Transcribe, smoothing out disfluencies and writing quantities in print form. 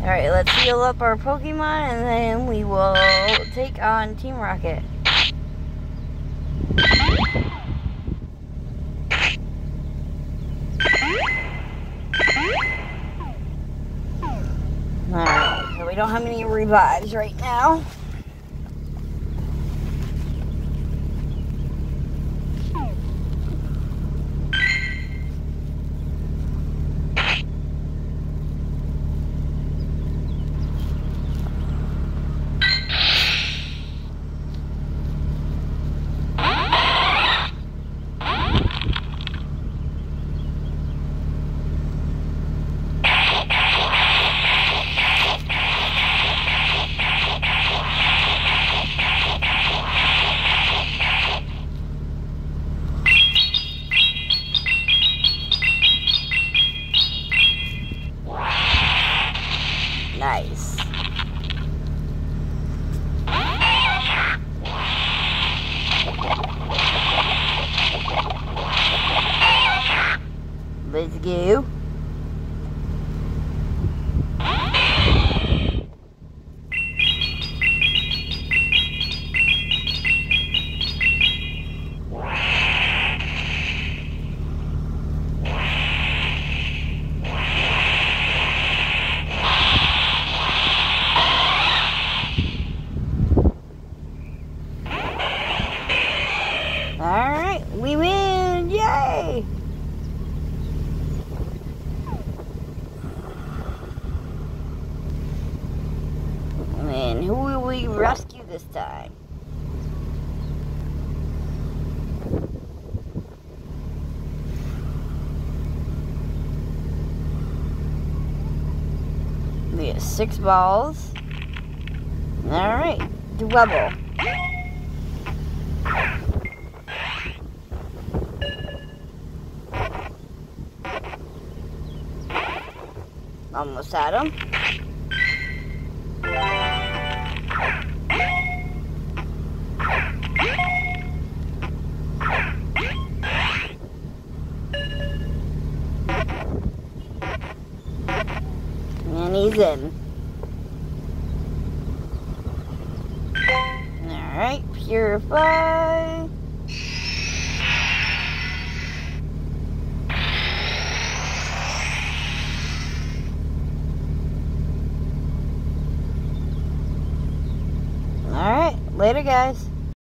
Alright, let's heal up our Pokemon and then we will take on Team Rocket. Alright, so we don't have any revives right now. Nice. Let's go. Alright, we win! Yay! And who will we rescue this time? We have 6 balls. Alright, Dwebble. Almost had him. And he's in. Alright, purify. Alright, later guys.